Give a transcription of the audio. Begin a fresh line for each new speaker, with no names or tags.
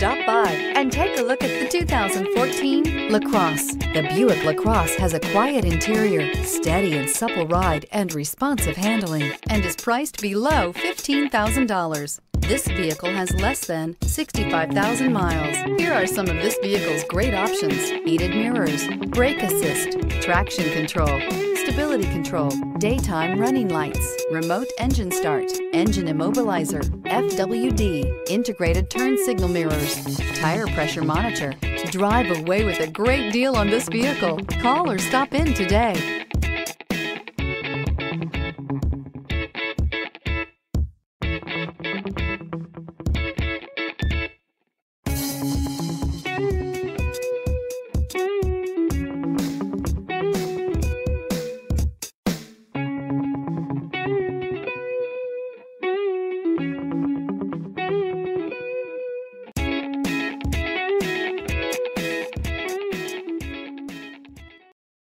Stop by and take a look at the 2014 LaCrosse. The Buick LaCrosse has a quiet interior, steady and supple ride, and responsive handling, and is priced below $15,000. This vehicle has less than 65,000 miles. Here are some of this vehicle's great options: heated mirrors, brake assist, traction control, stability control, daytime running lights, remote engine start, engine immobilizer, FWD, integrated turn signal mirrors, tire pressure monitor. Drive away with a great deal on this vehicle. Call or stop in today.